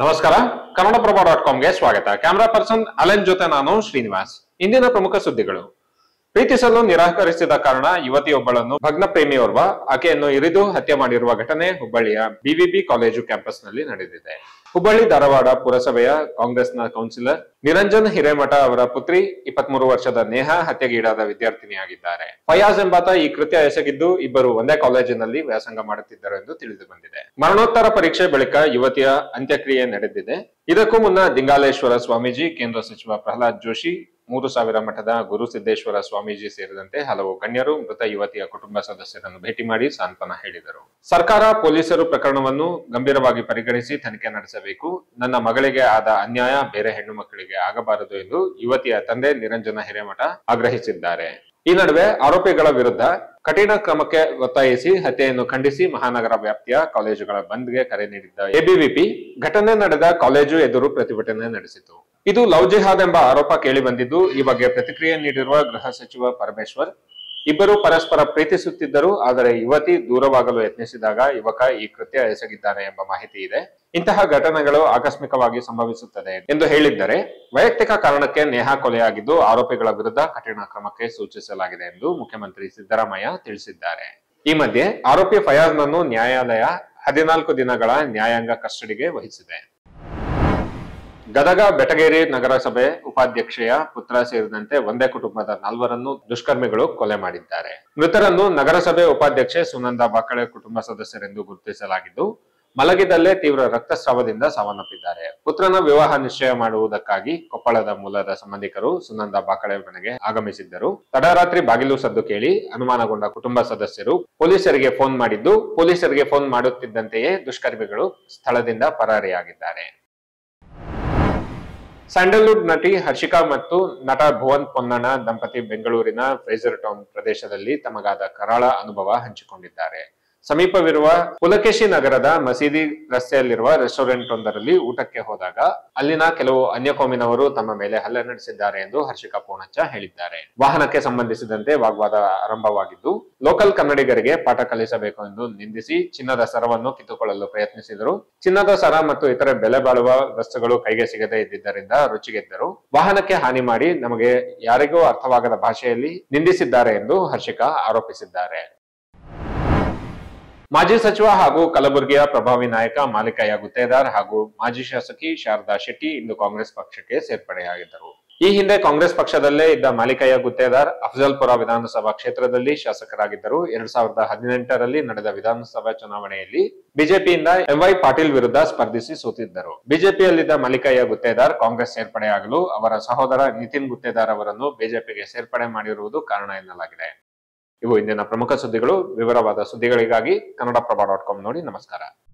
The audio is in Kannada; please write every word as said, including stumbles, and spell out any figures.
ನಮಸ್ಕಾರ ಕನ್ನಡಪ್ರಭ ಡಾಟ್ ಕಾಮ್ಗೆ ಸ್ವಾಗತ. ಕ್ಯಾಮರಾ ಪರ್ಸನ್ ಅಲೆನ್ ಜೊತೆ ನಾನು ಶ್ರೀನಿವಾಸ್. ಇಂದಿನ ಪ್ರಮುಖ ಸುದ್ದಿಗಳು. ಪ್ರೀತಿಸಲು ನಿರಾಕರಿಸಿದ ಕಾರಣ ಯುವತಿಯೊಬ್ಬಳನ್ನು ಭಗ್ನ ಪ್ರೇಮಿಯೋರ್ವ ಆಕೆಯನ್ನು ಇರಿದು ಹತ್ಯೆ ಮಾಡಿರುವ ಘಟನೆ ಹುಬ್ಬಳ್ಳಿಯ ಬಿವಿಬಿ ಕಾಲೇಜು ಕ್ಯಾಂಪಸ್ ನಲ್ಲಿ ನಡೆದಿದೆ. ಹುಬ್ಬಳ್ಳಿ ಧಾರವಾಡ ಪುರಸಭೆಯ ಕಾಂಗ್ರೆಸ್ನ ಕೌನ್ಸಿಲರ್ ನಿರಂಜನ್ ಹಿರೇಮಠ ಅವರ ಪುತ್ರಿ ಇಪ್ಪತ್ಮೂರು ವರ್ಷದ ನೇಹಾ ಹತ್ಯೆಗೀಡಾದ ವಿದ್ಯಾರ್ಥಿನಿಯಾಗಿದ್ದಾರೆ. ಫಯಾಜ್ ಎಂಬಾತ ಈ ಕೃತ್ಯ ಎಸಗಿದ್ದು ಇಬ್ಬರು ಒಂದೇ ಕಾಲೇಜಿನಲ್ಲಿ ವ್ಯಾಸಂಗ ಮಾಡುತ್ತಿದ್ದರು ಎಂದು ತಿಳಿದು ಬಂದಿದೆ. ಮರಣೋತ್ತರ ಪರೀಕ್ಷೆ ಬಳಿಕ ಯುವತಿಯ ಅಂತ್ಯಕ್ರಿಯೆ ನಡೆದಿದೆ. ಇದಕ್ಕೂ ಮುನ್ನ ದಿಂಗಾಲೇಶ್ವರ ಸ್ವಾಮೀಜಿ, ಕೇಂದ್ರ ಸಚಿವ ಪ್ರಹ್ಲಾದ್ ಜೋಶಿ, ಮೂರು ಸಾವಿರ ಮಠದ ಗುರುಸಿದ್ದೇಶ್ವರ ಸ್ವಾಮೀಜಿ ಸೇರಿದಂತೆ ಹಲವು ಗಣ್ಯರು ಮೃತ ಯುವತಿಯ ಕುಟುಂಬ ಸದಸ್ಯರನ್ನು ಭೇಟಿ ಮಾಡಿ ಸಾಂತ್ವನ ಹೇಳಿದರು. ಸರ್ಕಾರ, ಪೊಲೀಸರು ಪ್ರಕರಣವನ್ನು ಗಂಭೀರವಾಗಿ ಪರಿಗಣಿಸಿ ತನಿಖೆ ನಡೆಸಬೇಕು. ನನ್ನ ಮಗಳಿಗೆ ಆದ ಅನ್ಯಾಯ ಬೇರೆ ಹೆಣ್ಣು ಮಕ್ಕಳಿಗೆ ಆಗಬಾರದು ಎಂದು ಯುವತಿಯ ತಂದೆ ನಿರಂಜನ ಹಿರೇಮಠ ಆಗ್ರಹಿಸಿದ್ದಾರೆ. ಈ ನಡುವೆ ಆರೋಪಿಗಳ ವಿರುದ್ಧ ಕಠಿಣ ಕ್ರಮಕ್ಕೆ ಒತ್ತಾಯಿಸಿ ಹತ್ಯೆಯನ್ನು ಖಂಡಿಸಿ ಮಹಾನಗರ ವ್ಯಾಪ್ತಿಯ ಕಾಲೇಜುಗಳ ಬಂದ್ಗೆ ಕರೆ ನೀಡಿದ್ದ ಎಬಿವಿಪಿ ಘಟನೆ ನಡೆದ ಕಾಲೇಜು ಎದುರು ಪ್ರತಿಭಟನೆ ನಡೆಸಿತು. ಇದು ಲವ್ ಜಿಹಾದ್ ಎಂಬ ಆರೋಪ ಕೇಳಿ ಬಂದಿದ್ದು, ಈ ಬಗ್ಗೆ ಪ್ರತಿಕ್ರಿಯೆ ನೀಡಿರುವ ಗೃಹ ಸಚಿವ ಪರಮೇಶ್ವರ್, ಇಬ್ಬರು ಪರಸ್ಪರ ಪ್ರೀತಿಸುತ್ತಿದ್ದರು, ಆದರೆ ಯುವತಿ ದೂರವಾಗಲು ಯತ್ನಿಸಿದಾಗ ಯುವಕ ಈ ಕೃತ್ಯ ಎಸಗಿದ್ದಾನೆ ಎಂಬ ಮಾಹಿತಿ ಇದೆ. ಇಂತಹ ಘಟನೆಗಳು ಆಕಸ್ಮಿಕವಾಗಿ ಸಂಭವಿಸುತ್ತದೆ ಎಂದು ಹೇಳಿದ್ದರೆ, ವೈಯಕ್ತಿಕ ಕಾರಣಕ್ಕೆ ನೇಹಾ ಕೊಲೆಯಾಗಿದ್ದು ಆರೋಪಿಗಳ ವಿರುದ್ಧ ಕಠಿಣ ಕ್ರಮಕ್ಕೆ ಸೂಚಿಸಲಾಗಿದೆ ಎಂದು ಮುಖ್ಯಮಂತ್ರಿ ಸಿದ್ದರಾಮಯ್ಯ ತಿಳಿಸಿದ್ದಾರೆ. ಈ ಮಧ್ಯೆ ಆರೋಪಿ ಫಯಾಜ್ನನ್ನು ನ್ಯಾಯಾಲಯ ಹದಿನಾಲ್ಕು ದಿನಗಳ ನ್ಯಾಯಾಂಗ ಕಸ್ಟಡಿಗೆ ವಹಿಸಿದೆ. ಗದಗ ಬೆಟಗೇರಿ ನಗರಸಭೆ ಉಪಾಧ್ಯಕ್ಷೆಯ ಪುತ್ರ ಸೇರಿದಂತೆ ಒಂದೇ ಕುಟುಂಬದ ನಾಲ್ವರನ್ನು ದುಷ್ಕರ್ಮಿಗಳು ಕೊಲೆ ಮಾಡಿದ್ದಾರೆ. ಮೃತರನ್ನು ನಗರಸಭೆ ಉಪಾಧ್ಯಕ್ಷೆ ಸುನಂದ ಬಾಕಳೆ ಕುಟುಂಬ ಸದಸ್ಯರೆಂದು ಗುರುತಿಸಲಾಗಿದ್ದು, ಮಲಗಿದಲ್ಲೇ ತೀವ್ರ ರಕ್ತಸ್ರಾವದಿಂದ ಸಾವನ್ನಪ್ಪಿದ್ದಾರೆ. ಪುತ್ರನ ವಿವಾಹ ನಿಶ್ಚಯ ಮಾಡುವುದಕ್ಕಾಗಿ ಕೊಪ್ಪಳದ ಮೂಲದ ಸಂಬಂಧಿಕರು ಸುನಂದ ಬಾಕಳೆ ಮನೆಗೆ ಆಗಮಿಸಿದ್ದರು. ತಡರಾತ್ರಿ ಬಾಗಿಲು ಸದ್ದು ಕೇಳಿ ಅನುಮಾನಗೊಂಡ ಕುಟುಂಬ ಸದಸ್ಯರು ಪೊಲೀಸರಿಗೆ ಫೋನ್ ಮಾಡಿದ್ದು, ಪೊಲೀಸರಿಗೆ ಫೋನ್ ಮಾಡುತ್ತಿದ್ದಂತೆಯೇ ದುಷ್ಕರ್ಮಿಗಳು ಸ್ಥಳದಿಂದ ಪರಾರಿಯಾಗಿದ್ದಾರೆ. ಸ್ಯಾಂಡಲ್ವುಡ್ ನಟಿ ಹರ್ಷಿಕಾ ಮತ್ತು ನಟ ಭುವನ್ ಪೊನ್ನಣ್ಣ ದಂಪತಿ ಬೆಂಗಳೂರಿನ ಫ್ರೇಜರ್ ಟೌನ್ ಪ್ರದೇಶದಲ್ಲಿ ತಮಗಾದ ಕರಾಳ ಅನುಭವ ಹಂಚಿಕೊಂಡಿದ್ದಾರೆ. ಸಮೀಪವಿರುವ ಪುಲಕೇಶಿ ನಗರದ ಮಸೀದಿ ರಸ್ತೆಯಲ್ಲಿರುವ ರೆಸ್ಟೋರೆಂಟ್ ಒಂದರಲ್ಲಿ ಊಟಕ್ಕೆ ಹೋದಾಗ ಅಲ್ಲಿನ ಕೆಲವು ಅನ್ಯಕೋಮಿನವರು ತಮ್ಮ ಮೇಲೆ ಹಲ್ಲೆ ನಡೆಸಿದ್ದಾರೆ ಎಂದು ಹರ್ಷಿಕಾ ಪೂಣಚ್ಚ ಹೇಳಿದ್ದಾರೆ. ವಾಹನಕ್ಕೆ ಸಂಬಂಧಿಸಿದಂತೆ ವಾಗ್ವಾದ ಆರಂಭವಾಗಿದ್ದು, ಲೋಕಲ್ ಕನ್ನಡಿಗರಿಗೆ ಪಾಠ ಕಲಿಸಬೇಕು ಎಂದು ನಿಂದಿಸಿ ಚಿನ್ನದ ಸರವನ್ನು ಕಿತ್ತುಕೊಳ್ಳಲು ಪ್ರಯತ್ನಿಸಿದರು. ಚಿನ್ನದ ಸರ ಮತ್ತು ಇತರೆ ಬೆಲೆ ಬಾಳುವ ವಸ್ತುಗಳು ಕೈಗೆ ಸಿಗದೇ ಇದ್ದಿದ್ದರಿಂದ ರುಚಿಗೆದ್ದರು. ವಾಹನಕ್ಕೆ ಹಾನಿ ಮಾಡಿ ನಮಗೆ ಯಾರಿಗೂ ಅರ್ಥವಾಗದ ಭಾಷೆಯಲ್ಲಿ ನಿಂದಿಸಿದ್ದಾರೆ ಎಂದು ಹರ್ಷಿಕಾ ಆರೋಪಿಸಿದ್ದಾರೆ. ಮಾಜಿ ಸಚಿವ ಹಾಗೂ ಕಲಬುರಗಿಯ ಪ್ರಭಾವಿ ನಾಯಕ ಮಾಲಿಕಯ್ಯ ಗುತ್ತೇದಾರ್ ಹಾಗೂ ಮಾಜಿ ಶಾಸಕಿ ಶಾರದಾ ಶೆಟ್ಟಿ ಇಂದು ಕಾಂಗ್ರೆಸ್ ಪಕ್ಷಕ್ಕೆ ಸೇರ್ಪಡೆಯಾಗಿದ್ದರು. ಈ ಹಿಂದೆ ಕಾಂಗ್ರೆಸ್ ಪಕ್ಷದಲ್ಲೇ ಇದ್ದ ಮಾಲಿಕಯ್ಯ ಗುತ್ತೇದಾರ್ ಅಫಜಲ್ಪುರ ವಿಧಾನಸಭಾ ಕ್ಷೇತ್ರದಲ್ಲಿ ಶಾಸಕರಾಗಿದ್ದರು. ಎರಡ್ ಸಾವಿರದ ಹದಿನೆಂಟರಲ್ಲಿ ನಡೆದ ವಿಧಾನಸಭಾ ಚುನಾವಣೆಯಲ್ಲಿ ಬಿಜೆಪಿಯಿಂದ ಎಂವೈ ಪಾಟೀಲ್ ವಿರುದ್ಧ ಸ್ಪರ್ಧಿಸಿ ಸೋತಿದ್ದರು. ಬಿಜೆಪಿಯಲ್ಲಿದ್ದ ಮಾಲಿಕಯ್ಯ ಗುತ್ತೇದಾರ್ ಕಾಂಗ್ರೆಸ್ ಸೇರ್ಪಡೆಯಾಗಲು ಅವರ ಸಹೋದರ ನಿತಿನ್ ಗುತ್ತೇದಾರ್ ಅವರನ್ನು ಬಿಜೆಪಿಗೆ ಸೇರ್ಪಡೆ ಮಾಡಿರುವುದು ಕಾರಣ ಎನ್ನಲಾಗಿದೆ. ಇವು ಇಂದಿನ ಪ್ರಮುಖ ಸುದ್ದಿಗಳು. ವಿವರವಾದ ಸುದ್ದಿಗಳಿಗಾಗಿ ಕನ್ನಡಪ್ರಭ ಡಾಟ್ ಕಾಮ್ ನೋಡಿ. ನಮಸ್ಕಾರ.